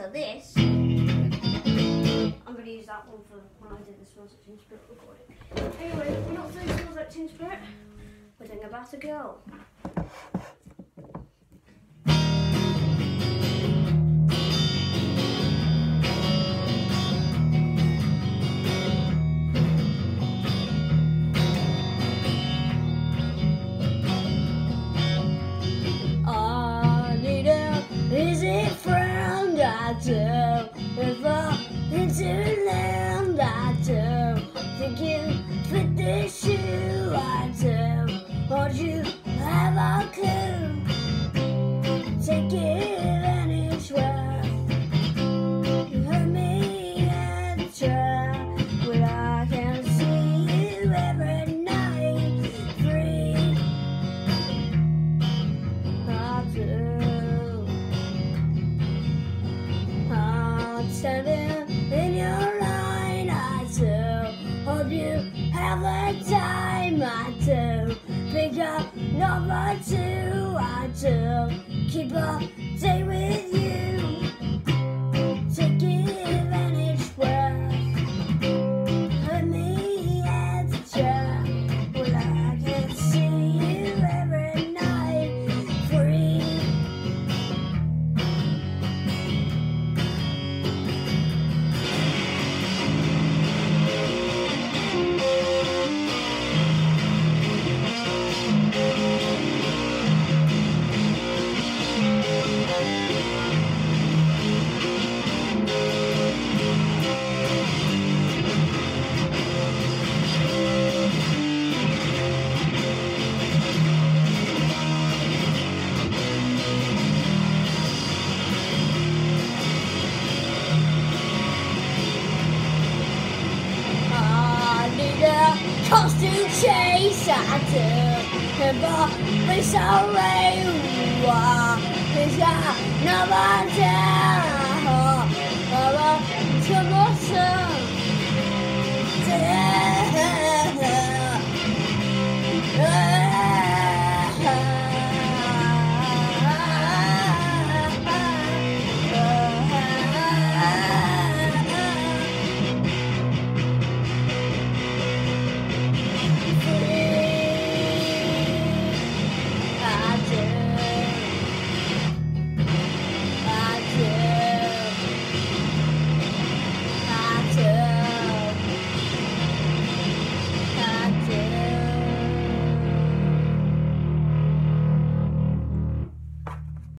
So this, I'm going to use that one for when I did the Smells Like Teen Spirit recording. Anyway, we're not doing Smells Like Teen Spirit, we're doing About a Girl. Easy friend, I do. If I into land, I do. Think you fit this shoe, I do. Or you have a clue? Take advantage where you hurt me and try. Well, I can see you every night, free. I do. Standing in your line, I do. Hope you have the time, I do. Pick up number 2, I do. Keep up day with you. Take advantage where hurt me and try. Well, I can see you every night, free. Costume chase, I do. If I be sorry, he's got no one down.